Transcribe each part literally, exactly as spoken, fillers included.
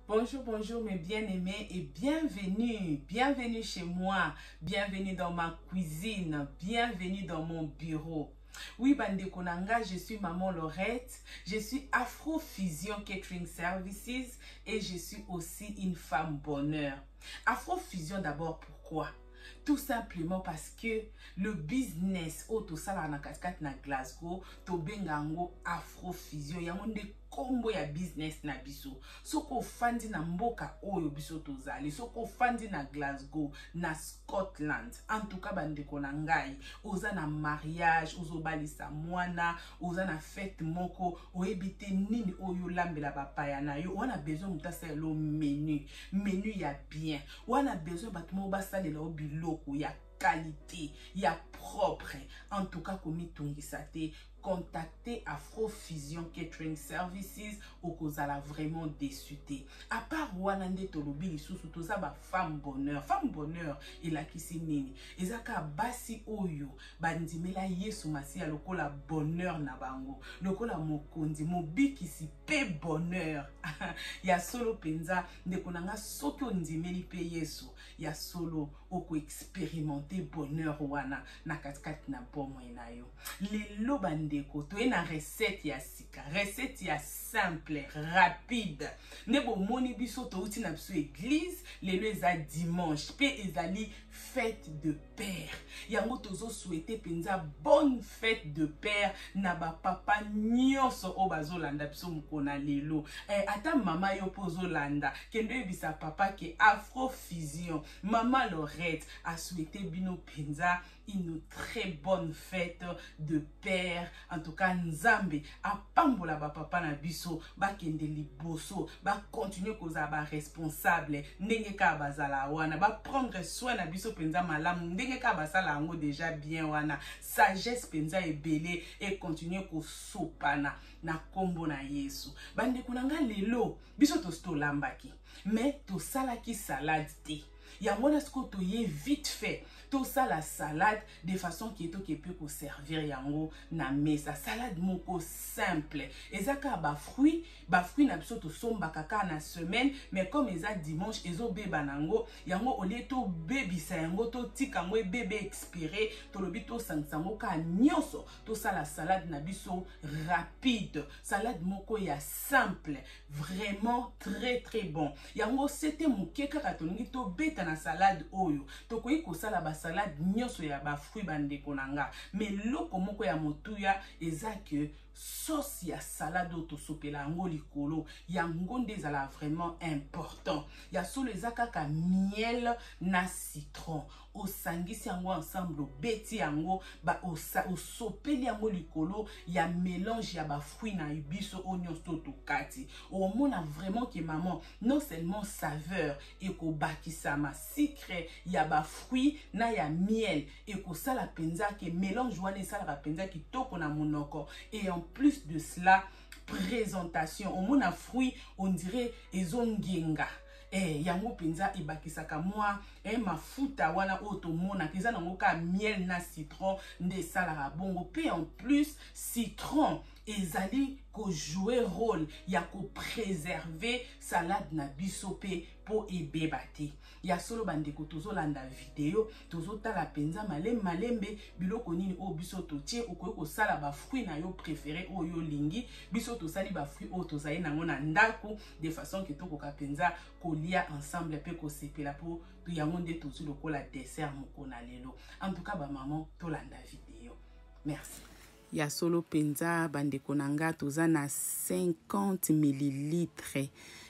Bonjour, bonjour mes bien-aimés et bienvenue, bienvenue chez moi, bienvenue dans ma cuisine, bienvenue dans mon bureau. Oui, Bande Konanga, je suis Maman Laurette, je suis Afrofusion Catering Services et je suis aussi une femme bonheur. Afrofusion d'abord, pourquoi? Tout simplement parce que le business au to sala na cascade na Glasgow to bengango Afrofusion yango nde kombo ya business na biso soko fandi na mboka oyo biso tozali soko fandi na Glasgow na Scotland en tout cas bandeko na ngai oza na mariage ozobalisa mwana oza na fête moko oyebite nini oyo lambela bapaya na yo wana besoin mutasa lo menu menu ya bien wana besoin batmo basalela obiloko ya qualité, il y a propre. En tout cas, comme Tungisate, contactez Afrofusion Catering Services au kozala vraiment déçuté. À part Wanande Tolobi, les sous tout ça, femme bonheur, femme bonheur, et la kisi nini. Ezaka basi oyo, bandimela yesu masi ya lokola bonheur na bango, lokola mokondi, mobi kisi pe bonheur. Ya solo penza, ndekonanga soko ndimeli pe yesu, ya solo oko expérimenter bonheur wana na katkat na bomo na yo. Lelo bandeko to ena recette ya sika, recette ya simple, rapide. Nebo moni biso to uti na biso église, lelo eza dimanche, pe ezali fête de père. Yango tozo souhaiter penza bonne fête de père na ba papa nyonso o bazolanda biso mukona lelo. Eh, ata mama yo pozo landa, kendo yebisa papa ke Afrofusion, Maman Laurette a souhaité bino penza une très bonne fête de père. En tout cas, Nzambe a pambola ba papa na biso, ba kende liboso, ba continuer koza ba responsable, ndenge ka bazala wana, ba prendre soin na biso penza malamu, ndenge ka basala ngo déjà bien wana, sagesse penza ebele et continuer ko sopana na kombo na Yesu. Bande kunanga lelo, biso to sto lambaki, mais to salaki salade te. Yangona sko to ye vite fait. Tout ça la salade de façon qui est tout qui peut servir yango na mesa salade moko simple ezaka ba fruit ba fruit na biso to somba kaka na semaine mais comme eza dimanche ezo beba nango yango oleto baby sa yango to tika ngo bébé expiré to lobito sansango ka nyonso tout ça la salade na biso rapide salade moko ya simple vraiment très très bon yango c'était moke kaka to ngi to beta na salade oyo to koyi ko sala ba salade nyonso ya ba fruit bandeko nanga mais loko moko ya motuya eza que sauce ya salade to sopela ngo likolo ya ngonde ezala vraiment important ya solo ezaka ka miel na citron osangisi yango ensemble beti yango ba osopeli yango likolo ya mélange ya ba fruit na biso onions to kati o mona vraiment que maman non seulement saveur et ko bakisa ma sucre ya ba fruit na ya miel et ko sala penza que mélange wana sala penza kitoko na monoko et en plus de cela présentation au mona fruit on dirait ezongenga eh yango penza ibakisaka moi eh mafuta wana oto mona kiza nango ka miel na citron nde sala bongo pe en plus citron ezali ko jouer rôle ya ko préserver salade na biso pe po ebebate ya solo bandeko tozo landa vidéo tozo tala penza malembe malembe biloko nini o biso to tie okoyo ko sala ba fruit na yo préféré oyo lingi biso to sali ba fruit o to zai nango na ndako de façon que to ko ka penza ko lia ensemble pe ko sepela po to yango nde tozo lokola dessert moko na lelo en tout cas ba maman to landa vidéo merci. Ya solo penza bandeko nanga toza na cinquante millilitres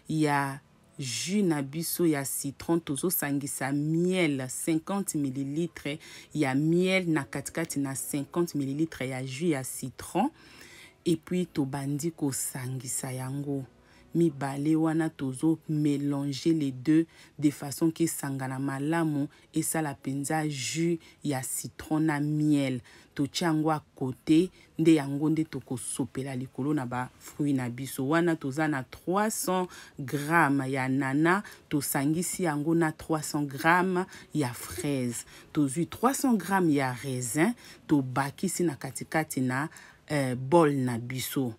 ya jus na biso ya citron tozo sangisa miel cinquante millilitres ya miel na katikati na cinquante millilitres ya jus ya citron et puis to bandi ko sangisa yango mi balé wana tozo mélanger les deux de façon que sangana malamu et ça la penza jus ya citron na miel to tiango à côté nde yango nde toko sopela likolo na ba fruit na biso wana toza na trois cents grammes ya nana to sangisi yango na trois cents grammes ya fraise to zui trois cents grammes ya raisin to bakisi na katikati na euh, bol na biso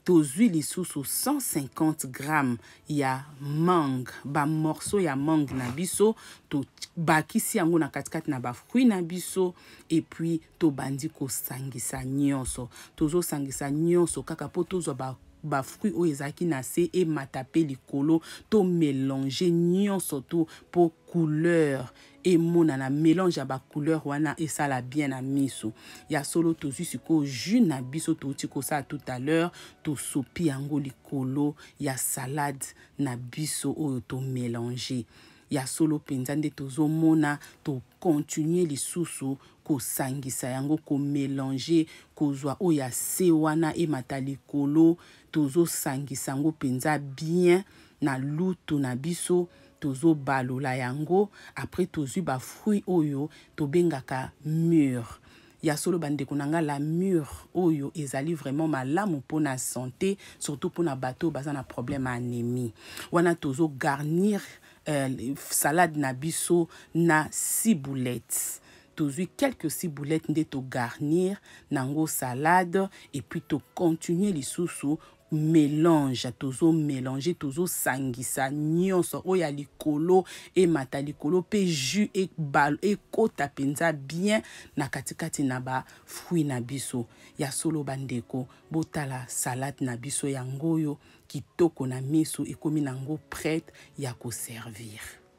tozwi lisusu cent cinquante grammes ya mangue, ba morceau ya mangue na biso, to bakisi yango na katikati na ba fruit na biso, et puis to bandi ko sangisa nyonso. Tozo sangisa nyonso kaka po tozo ba ba fruit o ezaki na se e matape likolo, to mélanger nyonso to po couleur et mona na mélange ya ba couleur wana et ça la bien na miso. Ya solo tozwi siko jus na biso to tiko ça tout à l'heure, to sopi yango likolo ya salade na biso o to mélanger. Ya solo penza nde tozo mona to continuer lisusu ko sangisa yango ko mélanger kozwa o ya se wana e matalikolo, tozo sangisa yango penza bien na lutu na biso, tozo balola yango. Après tozwi ba fruit oyo to bengaka mûr. Ya solo bandeko nanga la mûr oyo ezali vraiment malamu pour na santé, surtout pour na bato baza na problème anémie. Wana tozo garnir euh, salade na biso na ciboulettes. Tozwi quelques ciboulettes nde to garnir nango salade, et puis to continuer lisusu mélange, tozo mélanger, tozo sangisa nyonso oya likolo e mata likolo pe jus e bal e kota penza bien na katikati na ba fruit na biso. Ya solo bandeko botala salade na biso yangoyo kitoko na miso ekomi nango prête ya ko servir.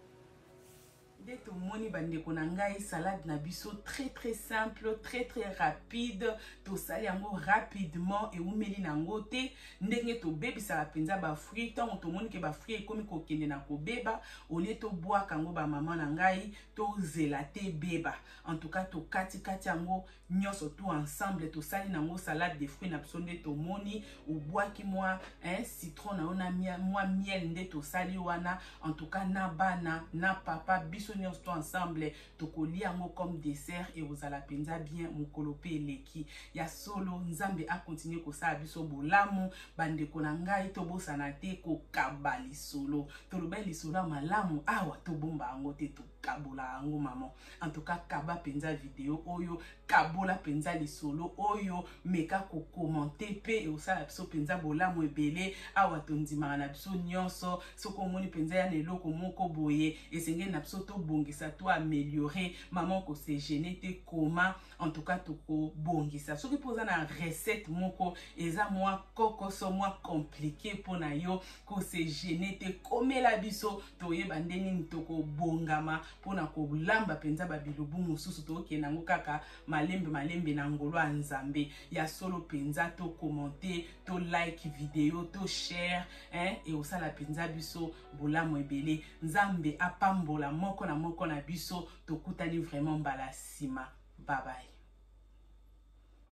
Dès tout moni bandeko na ngai salade na biso très très simple, très très rapide, to sali yango rapidement et umeli nango te ndenge to bebisa la penza ba fruit tant to moni ke ba fruit ekomi ko kende na ko beba au lieu to boire kango ba maman na ngai to zelate beba. En tout cas to kati kati yango nyonso tout ensemble to sali nango salade de fruits na biso nde to moni ou bois ki moi hein citron na ona moi miel nde to sali wana. En tout cas na bana na papa biso tout ensemble tokolia yango comme dessert et vous allez penza bien mokolope eleki. Ya solo nzambe a continuer ko sa biso bolamu bandeko na ngai to bosana te ko kabali solo to lobeli solo malamu awa to bomba yango te to kabola yango maman. En tout cas kaba penza vidéo oyo kabola penza li solo oyo meka ko commenter pe et osala biso penza bolamu ebele awa to ndima na biso nyonso soko moni penza ya leloko moko boye esenge na biso to bongisa to améliorer maman ko se gêner te comment en tout cas to ko bongisa soki poza na recette moko eza moi koko so moi compliqué pour na yo ko se gêner te komela biso to yeba ndeni to ko bongama pour na ko lamba penza ba bilubu mususu to ke nango kaka malembe malembe na ngolo ya nzambe. Ya solo penza to commenter to like vidéo to share hein et osala penza biso bolamu ebele nzambe apambola moko na moko na biso to kutani vraiment mbala sima. Bye bye.